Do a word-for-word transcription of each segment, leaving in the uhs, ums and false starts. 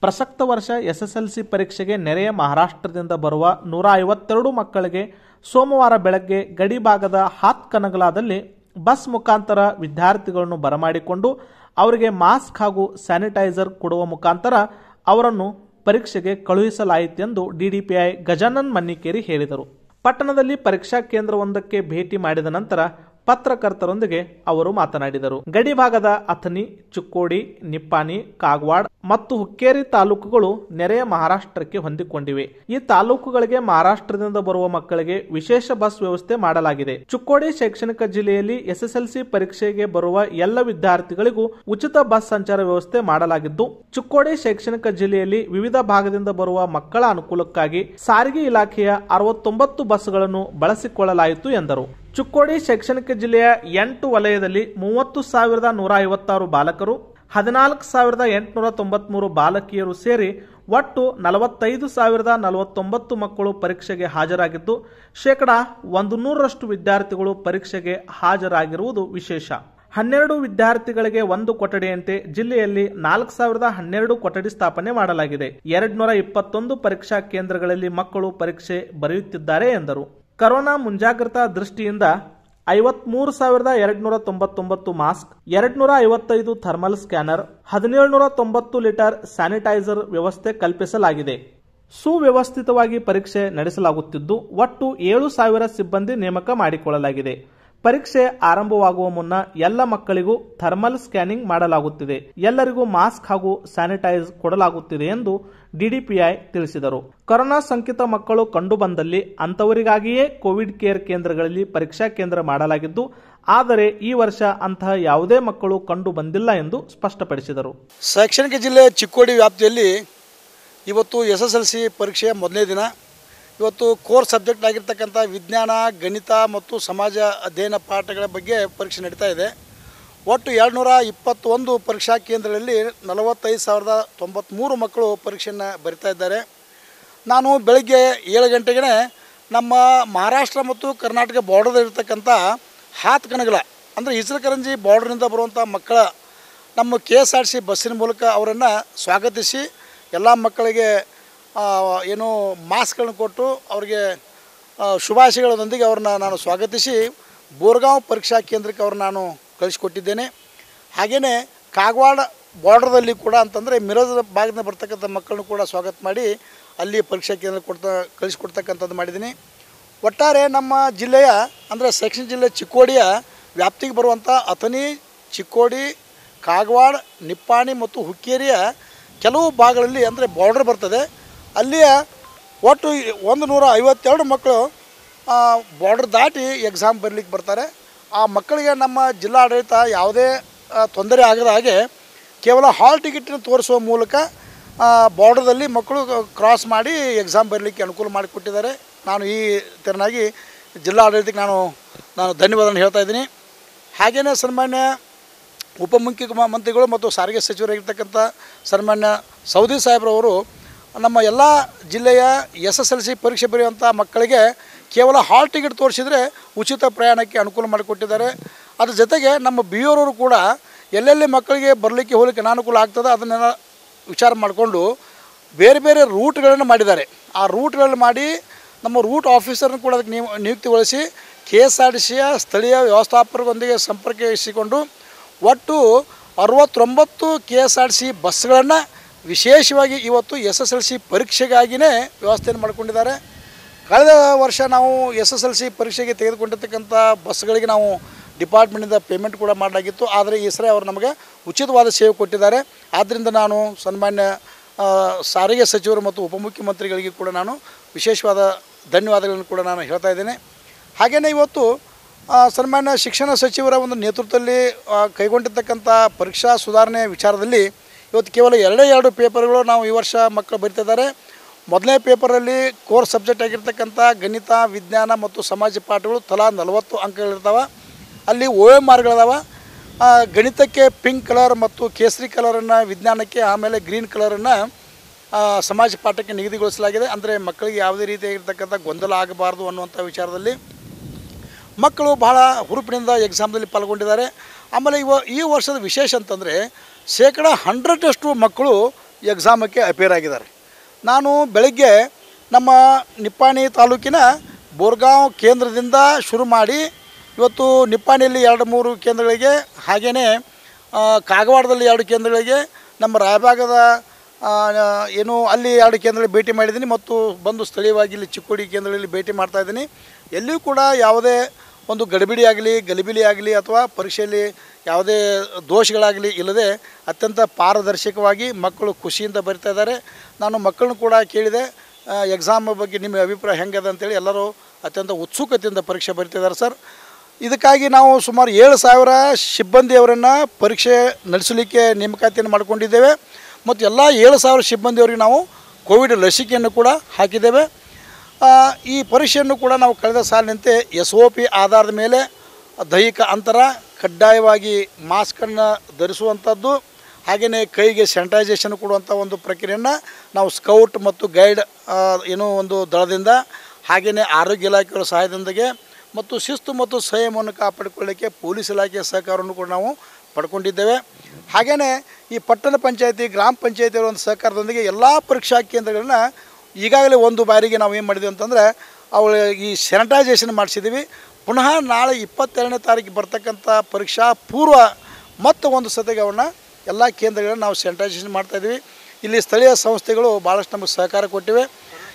ಪ್ರಸಕ್ತ ವರ್ಷ ಎಸ್ಎಸ್ಎಲ್ಸಿ ಪರೀಕ್ಷೆಗೆ ನೆರೆಯ ಮಹಾರಾಷ್ಟ್ರದಿಂದ ಬರುವ ನೂರ ಐವತ್ತೆರಡು ಮಕ್ಕಳಿಗೆ ಸೋಮವಾರ ಬೆಳಗ್ಗೆ ಗಡಿಭಾಗದ ಹಾತ್ಕನಗಲಾದಲ್ಲಿ ಬಸ್ ಮುಖಾಂತರ ವಿದ್ಯಾರ್ಥಿಗಳನ್ನು ಬರಮಾಡಿಕೊಂಡು ಅವರಿಗೆ ಮಾಸ್ಕ್ ಹಾಗೂ ಸ್ಯಾನಿಟೈಸರ್ ಕೊಡುವ ಮುಖಾಂತರ ಅವರನ್ನು ಪರೀಕ್ಷೆಗೆ ಕಳುಹಿಸಲಾಯಿತೆಂದು ಡಿಡಿಪಿಐ ಗಜಾನನ್ ಮನ್ನಿಕೇರಿ ಹೇಳಿದರು. ಪಟ್ಟಣದಲ್ಲಿ ಪರೀಕ್ಷಾ ಕೇಂದ್ರವೊಂದಕ್ಕೆ ಭೇಟಿ ಮಾಡಿದ ನಂತರ ಪತ್ರಕರ್ತರೊಂದಿಗೆ ಅವರು ಮಾತನಾಡಿದರು. ಗಡಿಭಾಗದ ಅಥಣಿ, ಚಿಕ್ಕೋಡಿ, ನಿಪ್ಪಾಣಿ, ಕಾಗವಾಡ ಮತ್ತು ಹುಕ್ಕೇರಿ ತಾಲೂಕುಗಳು ನೆರೆಯ ಮಹಾರಾಷ್ಟ್ರಕ್ಕೆ ಹೊಂದಿಕೊಂಡಿವೆ. ಈ ತಾಲೂಕುಗಳಿಗೆ ಮಹಾರಾಷ್ಟ್ರದಿಂದ ಬರುವ ಮಕ್ಕಳಿಗೆ ವಿಶೇಷ ಬಸ್ ವ್ಯವಸ್ಥೆ ಮಾಡಲಾಗಿದೆ. ಚಿಕ್ಕೋಡಿ ಶೈಕ್ಷಣಿಕ ಜಿಲ್ಲೆಯಲ್ಲಿ ಎಸ್ಎಸ್ಎಲ್ಸಿ ಪರೀಕ್ಷೆಗೆ ಬರುವ ಎಲ್ಲ ವಿದ್ಯಾರ್ಥಿಗಳಿಗೂ ಉಚಿತ ಬಸ್ ಸಂಚಾರ ವ್ಯವಸ್ಥೆ ಮಾಡಲಾಗಿದ್ದು, ಚಿಕ್ಕೋಡಿ ಶೈಕ್ಷಣಿಕ ಜಿಲ್ಲೆಯಲ್ಲಿ ವಿವಿಧ ಭಾಗದಿಂದ ಬರುವ ಮಕ್ಕಳ ಅನುಕೂಲಕ್ಕಾಗಿ ಸಾರಿಗೆ ಇಲಾಖೆಯ ಅರವತ್ತೊಂಬತ್ತು ಬಸ್ಗಳನ್ನು ಬಳಸಿಕೊಳ್ಳಲಾಯಿತು ಎಂದರು. ಚಿಕ್ಕೋಡಿ ಶೈಕ್ಷಣಿಕ ಜಿಲ್ಲೆಯ ಎಂಟು ವಲಯದಲ್ಲಿ ಮೂವತ್ತು ಸಾವಿರದ ನೂರ ಐವತ್ತಾರು ಬಾಲಕರು, ಹದಿನಾಲ್ಕು ಸಾವಿರದ ಎಂಟುನೂರ ತೊಂಬತ್ಮೂರು ಬಾಲಕಿಯರು ಸೇರಿ ಒಟ್ಟು ನಲವತ್ತೈದು ಸಾವಿರದ ನಲವತ್ತೊಂಬತ್ತು ಮಕ್ಕಳು ಪರೀಕ್ಷೆಗೆ ಹಾಜರಾಗಿದ್ದು, ಶೇಕಡಾ ಒಂದು ನೂರರಷ್ಟು ವಿದ್ಯಾರ್ಥಿಗಳು ಪರೀಕ್ಷೆಗೆ ಹಾಜರಾಗಿರುವುದು ವಿಶೇಷ. ಹನ್ನೆರಡು ವಿದ್ಯಾರ್ಥಿಗಳಿಗೆ ಒಂದು ಕೊಠಡಿಯಂತೆ ಜಿಲ್ಲೆಯಲ್ಲಿ ನಾಲ್ಕು ಸಾವಿರದ ಹನ್ನೆರಡು ಕೊಠಡಿ ಸ್ಥಾಪನೆ ಮಾಡಲಾಗಿದೆ. ಎರಡು ನೂರ ಇಪ್ಪತ್ತೊಂದು ಪರೀಕ್ಷಾ ಕೇಂದ್ರಗಳಲ್ಲಿ ಮಕ್ಕಳು ಪರೀಕ್ಷೆ ಬರೆಯುತ್ತಿದ್ದಾರೆ ಎಂದರು. ಕರೋನಾ ಮುಂಜಾಗ್ರತಾ ದೃಷ್ಟಿಯಿಂದ ಐವತ್ಮೂರು ಸಾವಿರದ ಎರಡು ನೂರ ತೊಂಬತ್ತೊಂಬತ್ತು ಮಾಸ್ಕ್, ಎರಡು ನೂರ ಐವತ್ತೈದು ಥರ್ಮಲ್ ಸ್ಕ್ಯಾನರ್, ಹದಿನೇಳು ನೂರ ತೊಂಬತ್ತು ಲೀಟರ್ ಸ್ಯಾನಿಟೈಸರ್ ವ್ಯವಸ್ಥೆ ಕಲ್ಪಿಸಲಾಗಿದೆ. ಸುವ್ಯವಸ್ಥಿತವಾಗಿ ಪರೀಕ್ಷೆ ನಡೆಸಲಾಗುತ್ತಿದ್ದು, ಒಟ್ಟು ಏಳು ಸಾವಿರ ಸಿಬ್ಬಂದಿ ನೇಮಕ ಮಾಡಿಕೊಳ್ಳಲಾಗಿದೆ. ಪರೀಕ್ಷೆ ಆರಂಭವಾಗುವ ಮುನ್ನ ಎಲ್ಲ ಮಕ್ಕಳಿಗೂ ಥರ್ಮಲ್ ಸ್ಕ್ಯಾನಿಂಗ್ ಮಾಡಲಾಗುತ್ತಿದೆ. ಎಲ್ಲರಿಗೂ ಮಾಸ್ಕ್ ಹಾಗೂ ಸ್ಯಾನಿಟೈಸ್ ಕೊಡಲಾಗುತ್ತಿದೆ ಎಂದು ಡಿಡಿಪಿಐ ತಿಳಿಸಿದರು. ಕೊರೋನಾ ಸೋಂಕಿತ ಮಕ್ಕಳು ಕಂಡುಬಂದಲ್ಲಿ ಅಂತವರಿಗಾಗಿಯೇ ಕೋವಿಡ್ ಕೇರ್ ಕೇಂದ್ರಗಳಲ್ಲಿ ಪರೀಕ್ಷಾ ಕೇಂದ್ರ ಮಾಡಲಾಗಿದ್ದು, ಆದರೆ ಈ ವರ್ಷ ಅಂತಹ ಯಾವುದೇ ಮಕ್ಕಳು ಕಂಡು ಬಂದಿಲ್ಲ ಎಂದು ಸ್ಪಷ್ಟಪಡಿಸಿದರು. ಶೈಕ್ಷಣಿಕ ಜಿಲ್ಲೆ ಚಿಕ್ಕೋಡಿ ವ್ಯಾಪ್ತಿಯಲ್ಲಿ ಇವತ್ತು ಎಸ್ ಎಸ್ ಎಲ್ ಸಿ ಪರೀಕ್ಷೆಯ ಮೊದಲನೇ ದಿನ. ಇವತ್ತು ಕೋರ್ ಸಬ್ಜೆಕ್ಟ್ ಆಗಿರ್ತಕ್ಕಂಥ ವಿಜ್ಞಾನ, ಗಣಿತ ಮತ್ತು ಸಮಾಜ ಅಧ್ಯಯನ ಪಾಠಗಳ ಬಗ್ಗೆ ಪರೀಕ್ಷೆ ನಡೀತಾ ಇದೆ. ಒಟ್ಟು ಎರಡು ನೂರ ಇಪ್ಪತ್ತೊಂದು ಪರೀಕ್ಷಾ ಕೇಂದ್ರಗಳಲ್ಲಿ ನಲವತ್ತೈದು ಸಾವಿರದ ತೊಂಬತ್ತ್ಮೂರು ಮಕ್ಕಳು ಪರೀಕ್ಷೆಯನ್ನು ಬರಿತಾ ಇದ್ದಾರೆ. ನಾನು ಬೆಳಗ್ಗೆ ಏಳು ಗಂಟೆಗೆ ನಮ್ಮ ಮಹಾರಾಷ್ಟ್ರ ಮತ್ತು ಕರ್ನಾಟಕ ಬಾರ್ಡರ್ದಲ್ಲಿರ್ತಕ್ಕಂಥ ಹಾತ್ಕನಗಲ ಅಂದರೆ ಇಚಲಕರಂಜಿ ಬಾರ್ಡ್ರಿಂದ ಬರುವಂಥ ಮಕ್ಕಳ ನಮ್ಮ ಕೆ ಎಸ್ ಆರ್ ಸಿ ಬಸ್ಸಿನ ಮೂಲಕ ಅವರನ್ನು ಸ್ವಾಗತಿಸಿ ಎಲ್ಲ ಮಕ್ಕಳಿಗೆ ಏನು ಮಾಸ್ಕ್ಗಳನ್ನು ಕೊಟ್ಟು ಅವರಿಗೆ ಶುಭಾಶಯಗಳೊಂದಿಗೆ ಅವ್ರನ್ನ ನಾನು ಸ್ವಾಗತಿಸಿ ಬೋರ್ಗಾಂವ್ ಪರೀಕ್ಷಾ ಕೇಂದ್ರಕ್ಕೆ ಅವ್ರನ್ನ ನಾನು ಕಳಿಸಿಕೊಟ್ಟಿದ್ದೇನೆ. ಹಾಗೆಯೇ ಕಾಗವಾಡ ಬಾರ್ಡ್ರದಲ್ಲಿ ಕೂಡ ಅಂತಂದರೆ ಮಿರಜ್ ಭಾಗದಿಂದ ಬರ್ತಕ್ಕಂಥ ಮಕ್ಕಳನ್ನು ಕೂಡ ಸ್ವಾಗತ ಮಾಡಿ ಅಲ್ಲಿ ಪರೀಕ್ಷಾ ಕೇಂದ್ರ ಕೊಡ್ತಾ ಕಳಿಸಿಕೊಡ್ತಕ್ಕಂಥದ್ದು ಮಾಡಿದ್ದೀನಿ. ಒಟ್ಟಾರೆ ನಮ್ಮ ಜಿಲ್ಲೆಯ ಅಂದರೆ ಸೆಕ್ಷನ್ ಜಿಲ್ಲೆ ಚಿಕ್ಕೋಡಿಯ ವ್ಯಾಪ್ತಿಗೆ ಬರುವಂಥ ಅಥಣಿ, ಚಿಕ್ಕೋಡಿ, ಕಾಗವಾಡ, ನಿಪ್ಪಾಣಿ ಮತ್ತು ಹುಕ್ಕೇರಿಯ ಕೆಲವು ಭಾಗಗಳಲ್ಲಿ ಅಂದರೆ ಬಾರ್ಡರ್ ಬರ್ತದೆ. ಅಲ್ಲಿಯ ಒಟ್ಟು ಒಂದು ನೂರ ಐವತ್ತೆರಡು ಮಕ್ಕಳು ಬಾರ್ಡರ್ ದಾಟಿ ಎಕ್ಸಾಮ್ ಬರಲಿಕ್ಕೆ ಬರ್ತಾರೆ. ಆ ಮಕ್ಕಳಿಗೆ ನಮ್ಮ ಜಿಲ್ಲಾಡಳಿತ ಯಾವುದೇ ತೊಂದರೆ ಆಗದ ಹಾಗೆ ಕೇವಲ ಹಾಲ್ ಟಿಕೆಟನ್ನು ತೋರಿಸುವ ಮೂಲಕ ಬಾರ್ಡರ್ದಲ್ಲಿ ಮಕ್ಕಳು ಕ್ರಾಸ್ ಮಾಡಿ ಎಕ್ಸಾಮ್ ಬರಲಿಕ್ಕೆ ಅನುಕೂಲ ಮಾಡಿಕೊಟ್ಟಿದ್ದಾರೆ. ನಾನು ಈ ತೆರನಾಗಿ ಜಿಲ್ಲಾಡಳಿತಕ್ಕೆ ನಾನು ನಾನು ಧನ್ಯವಾದವನ್ನು ಹೇಳ್ತಾ ಇದ್ದೀನಿ. ಹಾಗೆಯೇ ಸನ್ಮಾನ್ಯ ಉಪಮುಖ್ಯಮಂತ್ರಿಗಳು ಮತ್ತು ಸಾರಿಗೆ ಸಚಿವರಾಗಿರ್ತಕ್ಕಂಥ ಸನ್ಮಾನ್ಯ ಸೌದಿ ಸಾಹೇಬ್ರವರು ನಮ್ಮ ಎಲ್ಲ ಜಿಲ್ಲೆಯ ಎಸ್ ಎಸ್ ಎಲ್ ಸಿ ಪರೀಕ್ಷೆ ಬರೆಯುವಂಥ ಮಕ್ಕಳಿಗೆ ಕೇವಲ ಹಾಲ್ ಟಿಕೆಟ್ ತೋರಿಸಿದರೆ ಉಚಿತ ಪ್ರಯಾಣಕ್ಕೆ ಅನುಕೂಲ ಮಾಡಿಕೊಟ್ಟಿದ್ದಾರೆ. ಅದ್ರ ಜೊತೆಗೆ ನಮ್ಮ ಬಿ ಓರವರು ಕೂಡ ಎಲ್ಲೆಲ್ಲಿ ಮಕ್ಕಳಿಗೆ ಬರಲಿಕ್ಕೆ ಹೋಗಲಿಕ್ಕೆ ಅನಾನುಕೂಲ ಆಗ್ತದೆ ಅದನ್ನೆಲ್ಲ ವಿಚಾರ ಮಾಡಿಕೊಂಡು ಬೇರೆ ಬೇರೆ ರೂಟ್ಗಳನ್ನು ಮಾಡಿದ್ದಾರೆ. ಆ ರೂಟ್ಗಳನ್ನು ಮಾಡಿ ನಮ್ಮ ರೂಟ್ ಆಫೀಸರ್ನ ಕೂಡ ಅದಕ್ಕೆ ನಿಯು ನಿಯುಕ್ತಿಗೊಳಿಸಿ ಕೆ ಎಸ್ ಆರ್ ಟಿ ಸಿಯ ಸ್ಥಳೀಯ ವ್ಯವಸ್ಥಾಪಕರೊಂದಿಗೆ ಸಂಪರ್ಕಿಸಿಕೊಂಡು ಒಟ್ಟು ಅರವತ್ತೊಂಬತ್ತು K S R T C ಬಸ್ಗಳನ್ನು ವಿಶೇಷವಾಗಿ ಇವತ್ತು ಎಸ್ ಎಸ್ ಎಲ್ ಸಿ ಪರೀಕ್ಷೆಗಾಗಿಯೇ ವ್ಯವಸ್ಥೆಯನ್ನು ಮಾಡಿಕೊಂಡಿದ್ದಾರೆ. ಕಳೆದ ವರ್ಷ ನಾವು ಎಸ್ ಎಸ್ ಎಲ್ ಸಿ ಪರೀಕ್ಷೆಗೆ ತೆಗೆದುಕೊಂಡಿರ್ತಕ್ಕಂಥ ಬಸ್ಗಳಿಗೆ ನಾವು ಡಿಪಾರ್ಟ್ಮೆಂಟಿಂದ ಪೇಮೆಂಟ್ ಕೂಡ ಮಾಡಲಾಗಿತ್ತು. ಆದರೆ ಈ ಸರಿ ಅವರು ನಮಗೆ ಉಚಿತವಾದ ಸೇವೆ ಕೊಟ್ಟಿದ್ದಾರೆ. ಆದ್ದರಿಂದ ನಾನು ಸನ್ಮಾನ್ಯ ಸಾರಿಗೆ ಸಚಿವರು ಮತ್ತು ಉಪಮುಖ್ಯಮಂತ್ರಿಗಳಿಗೆ ಕೂಡ ನಾನು ವಿಶೇಷವಾದ ಧನ್ಯವಾದಗಳನ್ನು ಕೂಡ ನಾನು ಹೇಳ್ತಾ ಇದ್ದೇನೆ. ಹಾಗೆಯೇ ಇವತ್ತು ಸನ್ಮಾನ್ಯ ಶಿಕ್ಷಣ ಸಚಿವರ ಒಂದು ನೇತೃತ್ವದಲ್ಲಿ ಕೈಗೊಂಡಿರ್ತಕ್ಕಂಥ ಪರೀಕ್ಷಾ ಸುಧಾರಣೆ ವಿಚಾರದಲ್ಲಿ ಇವತ್ತು ಕೇವಲ ಎರಡೇ ಎರಡು ಪೇಪರ್ಗಳು ನಾವು ಈ ವರ್ಷ ಮಕ್ಕಳು ಬರೀತಿದ್ದಾರೆ. ಮೊದಲನೇ ಪೇಪರಲ್ಲಿ ಕೋರ್ ಸಬ್ಜೆಕ್ಟ್ ಆಗಿರ್ತಕ್ಕಂಥ ಗಣಿತ, ವಿಜ್ಞಾನ ಮತ್ತು ಸಮಾಜ ಪಾಠಗಳು ತಲಾ ನಲವತ್ತು ಅಂಕಗಳಿರ್ತಾವೆ. ಅಲ್ಲಿ ಓ ಎಮ್ ಆರ್ಗಳಿದಾವೆ. ಗಣಿತಕ್ಕೆ ಪಿಂಕ್ ಕಲರ್ ಮತ್ತು ಕೇಸರಿ ಕಲರನ್ನು, ವಿಜ್ಞಾನಕ್ಕೆ ಆಮೇಲೆ ಗ್ರೀನ್ ಕಲರನ್ನು ಸಮಾಜ ಪಾಠಕ್ಕೆ ನಿಗದಿಗೊಳಿಸಲಾಗಿದೆ. ಅಂದರೆ ಮಕ್ಕಳಿಗೆ ಯಾವುದೇ ರೀತಿಯಾಗಿರ್ತಕ್ಕಂಥ ಗೊಂದಲ ಆಗಬಾರ್ದು ಅನ್ನುವಂಥ ವಿಚಾರದಲ್ಲಿ ಮಕ್ಕಳು ಬಹಳ ಹುರುಪಿನಿಂದ ಎಕ್ಸಾಮ್ದಲ್ಲಿ ಪಾಲ್ಗೊಂಡಿದ್ದಾರೆ. ಆಮೇಲೆ ಇವ ಈ ವರ್ಷದ ವಿಶೇಷ ಅಂತಂದರೆ ಶೇಕಡ ಹಂಡ್ರೆಡಷ್ಟು ಮಕ್ಕಳು ಎಕ್ಸಾಮಕ್ಕೆ ಅಪೇರ್ ಆಗಿದ್ದಾರೆ. ನಾನು ಬೆಳಗ್ಗೆ ನಮ್ಮ ನಿಪ್ಪಾಣಿ ತಾಲೂಕಿನ ಬೋರ್ಗಾಂವ್ ಕೇಂದ್ರದಿಂದ ಶುರು ಮಾಡಿ ಇವತ್ತು ನಿಪ್ಪಾಣಿಯಲ್ಲಿ ಎರಡು ಮೂರು ಕೇಂದ್ರಗಳಿಗೆ, ಹಾಗೆಯೇ ಕಾಗವಾಡದಲ್ಲಿ ಎರಡು ಕೇಂದ್ರಗಳಿಗೆ, ನಮ್ಮ ರಾಯಭಾಗದ ಏನು ಅಲ್ಲಿ ಎರಡು ಕೇಂದ್ರಗಳಿಗೆ ಭೇಟಿ ಮಾಡಿದ್ದೀನಿ ಮತ್ತು ಬಂದು ಸ್ಥಳೀಯವಾಗಿ ಇಲ್ಲಿ ಚಿಕ್ಕೋಡಿ ಕೇಂದ್ರಗಳಲ್ಲಿ ಭೇಟಿ ಮಾಡ್ತಾಯಿದ್ದೀನಿ. ಎಲ್ಲಿಯೂ ಕೂಡ ಯಾವುದೇ ಒಂದು ಗಡಿಬಿಡಿ ಆಗಲಿ ಗಲಿಬಿಲಿ ಆಗಲಿ ಅಥವಾ ಪರೀಕ್ಷೆಯಲ್ಲಿ ಯಾವುದೇ ದೋಷಗಳಾಗಲಿ ಇಲ್ಲದೆ ಅತ್ಯಂತ ಪಾರದರ್ಶಕವಾಗಿ ಮಕ್ಕಳು ಖುಷಿಯಿಂದ ಬರಿತಾ ಇದ್ದಾರೆ. ನಾನು ಮಕ್ಕಳನ್ನು ಕೂಡ ಕೇಳಿದೆ, ಎಕ್ಸಾಮ್ ಬಗ್ಗೆ ನಿಮ್ಮ ಅಭಿಪ್ರಾಯ ಹೆಂಗದ ಅಂತೇಳಿ. ಎಲ್ಲರೂ ಅತ್ಯಂತ ಉತ್ಸುಕತೆಯಿಂದ ಪರೀಕ್ಷೆ ಬರಿತಿದ್ದಾರೆ ಸರ್. ಇದಕ್ಕಾಗಿ ನಾವು ಸುಮಾರು ಏಳು ಸಾವಿರ ಸಿಬ್ಬಂದಿಯವರನ್ನು ಪರೀಕ್ಷೆ ನಡೆಸಲಿಕ್ಕೆ ನೇಮಕಾತಿಯನ್ನು ಮಾಡಿಕೊಂಡಿದ್ದೇವೆ ಮತ್ತು ಎಲ್ಲ ಏಳು ಸಾವಿರ ಸಿಬ್ಬಂದಿಯವರಿಗೆ ನಾವು ಕೋವಿಡ್ ಲಸಿಕೆಯನ್ನು ಕೂಡ ಹಾಕಿದ್ದೇವೆ. ಈ ಪರೀಕ್ಷೆಯನ್ನು ಕೂಡ ನಾವು ಕಳೆದ ಸಾಲಿನಂತೆ ಎಸ್ ಒ ಪಿ ಆಧಾರದ ಮೇಲೆ ದೈಹಿಕ ಅಂತರ, ಕಡ್ಡಾಯವಾಗಿ ಮಾಸ್ಕನ್ನು ಧರಿಸುವಂಥದ್ದು, ಹಾಗೆಯೇ ಕೈಗೆ ಸ್ಯಾನಿಟೈಸೇಷನ್ ಕೊಡುವಂಥ ಒಂದು ಪ್ರಕ್ರಿಯೆಯನ್ನು ನಾವು ಸ್ಕೌಟ್ ಮತ್ತು ಗೈಡ್ ಏನೋ ಒಂದು ದಳದಿಂದ, ಹಾಗೆಯೇ ಆರೋಗ್ಯ ಇಲಾಖೆಯವರ ಸಹಾಯದೊಂದಿಗೆ ಮತ್ತು ಶಿಸ್ತು ಮತ್ತು ಸಂಯಮವನ್ನು ಕಾಪಾಡಿಕೊಳ್ಳಲಿಕ್ಕೆ ಪೊಲೀಸ್ ಇಲಾಖೆಯ ಸಹಕಾರವನ್ನು ಕೂಡ ನಾವು ಪಡ್ಕೊಂಡಿದ್ದೇವೆ. ಹಾಗೆಯೇ ಈ ಪಟ್ಟಣ ಪಂಚಾಯತಿ, ಗ್ರಾಮ ಪಂಚಾಯತಿಯವರ ಒಂದು ಸಹಕಾರದೊಂದಿಗೆ ಎಲ್ಲ ಪರೀಕ್ಷಾ ಕೇಂದ್ರಗಳನ್ನ ಈಗಾಗಲೇ ಒಂದು ಬಾರಿಗೆ ನಾವು ಏನು ಮಾಡಿದ್ವಿ ಅಂತಂದರೆ ಅವಳು ಈ ಸ್ಯಾನಿಟೈಸೇಷನ್ ಮಾಡಿಸಿದ್ದೀವಿ. ಪುನಃ ನಾಳೆ ಇಪ್ಪತ್ತೆರಡನೇ ತಾರೀಕು ಬರ್ತಕ್ಕಂಥ ಪರೀಕ್ಷಾ ಪೂರ್ವ ಮತ್ತು ಒಂದು ಸತಿಗೆ ಅವನ್ನ ಎಲ್ಲ ಕೇಂದ್ರಗಳನ್ನು ನಾವು ಸ್ಯಾನಿಟೈಸೇಷನ್ ಮಾಡ್ತಾಯಿದ್ದೀವಿ. ಇಲ್ಲಿ ಸ್ಥಳೀಯ ಸಂಸ್ಥೆಗಳು ಭಾಳಷ್ಟು ನಮಗೆ ಸಹಕಾರ ಕೊಟ್ಟಿವೆ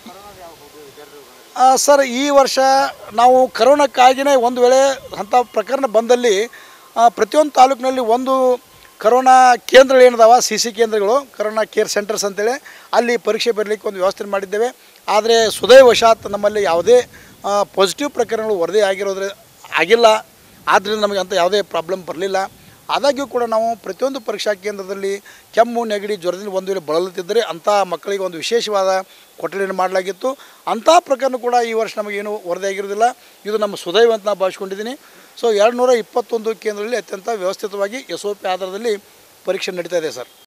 ಸರ್. ಈ ವರ್ಷ ನಾವು ಕರೋನಾಕ್ಕಾಗಿಯೇ ಒಂದು ವೇಳೆ ಅಂಥ ಪ್ರಕರಣ ಬಂದಲ್ಲಿ ಪ್ರತಿಯೊಂದು ತಾಲೂಕಿನಲ್ಲಿ ಒಂದು ಕರೋನಾ ಕೇಂದ್ರಗಳು ಏನಿದಾವೆ, ಸಿ ಸಿ ಕೇಂದ್ರಗಳು, ಕರೋನಾ ಕೇರ್ ಸೆಂಟರ್ಸ್ ಅಂತೇಳಿ, ಅಲ್ಲಿ ಪರೀಕ್ಷೆ ಬರಲಿಕ್ಕೆ ಒಂದು ವ್ಯವಸ್ಥೆ ಮಾಡಿದ್ದೇವೆ. ಆದರೆ ಸುದೈವಶಾತ್ ನಮ್ಮಲ್ಲಿ ಯಾವುದೇ ಪಾಸಿಟಿವ್ ಪ್ರಕರಣಗಳು ವರದಿ ಆಗಿರೋದ್ರ ಆಗಿಲ್ಲ. ಆದ್ದರಿಂದ ನಮಗೆ ಅಂಥ ಯಾವುದೇ ಪ್ರಾಬ್ಲಮ್ ಬರಲಿಲ್ಲ. ಆದಾಗ್ಯೂ ಕೂಡ ನಾವು ಪ್ರತಿಯೊಂದು ಪರೀಕ್ಷಾ ಕೇಂದ್ರದಲ್ಲಿ ಕೆಮ್ಮು, ನೆಗಡಿ, ಜ್ವರದಿಂದ ಒಂದು ವೇಳೆ ಬಳಲುತ್ತಿದ್ದರೆ ಅಂಥ ಮಕ್ಕಳಿಗೆ ಒಂದು ವಿಶೇಷವಾದ ಕೊಠಡಿಯನ್ನು ಮಾಡಲಾಗಿತ್ತು. ಅಂಥ ಪ್ರಕರಣ ಕೂಡ ಈ ವರ್ಷ ನಮಗೇನು ವರದಿ ಆಗಿರೋದಿಲ್ಲ. ಇದು ನಮ್ಮ ಸುದೈವ ಅಂತ ನಾನು ಭಾವಿಸ್ಕೊಂಡಿದ್ದೀನಿ. ಸೊ ಎರಡು ನೂರ ಇಪ್ಪತ್ತೊಂದು ಕೇಂದ್ರಗಳಲ್ಲಿ ಅತ್ಯಂತ ವ್ಯವಸ್ಥಿತವಾಗಿ ಎಸ್ ಒ ಪಿ ಆಧಾರದಲ್ಲಿ ಪರೀಕ್ಷೆ ನಡೀತಾ ಇದೆ ಸರ್.